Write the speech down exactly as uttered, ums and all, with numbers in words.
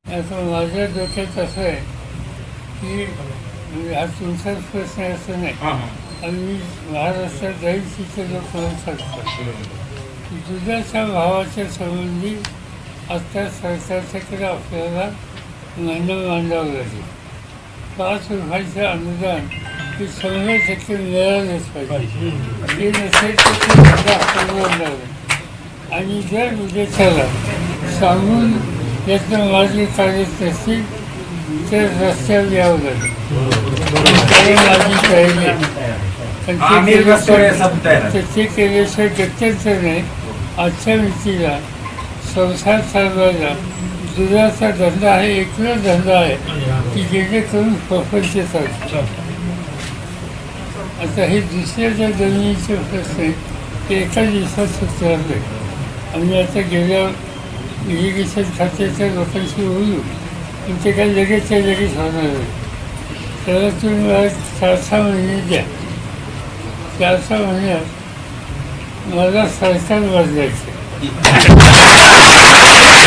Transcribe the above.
असं माझ्या डोक्यात असं आहे की म्हणजे हा तुमचाच प्रश्न आहे असं नाही. आणि मी महाराष्ट्रात रहिवासीचे लोक म्हणत असतात की दुधाच्या भावाच्या संबंधी आता सरकारच्याकडे आपल्याला म्हणणं मांडावं लागेल. पाच रुपयाचं अनुदान हे शंभर टक्के मिळालंच पाहिजे. हे नसेल तर ते धंदा परवडणार नाही. आणि जर उद्याच्याला सांगून यातनं मार्ग काढत नसतील तर रस्त्यावर यावं लागेल. माझी तयारी आहे. तर ते केल्याशिवाय गत्यंतर नाही. आजच्या व्यक्तीला संसार चालवायला दुधाचा धंदा हा एकच धंदा आहे की जेणेकरून प्रपंच चालतो. आता हे दुसऱ्या ज्या जमिनीचे प्रश्न आहेत ते एका दिवसात सुधारले. आम्ही आता गेल्यावर इरिगेशन खात्याच्या लोकांशी बोलू पण ते काही लगेचच्या लगेच होणार नाही. त्याला तुम्ही मला चार सहा महिने द्या. चार सहा महिन्यात मला सरकार बदलायचं.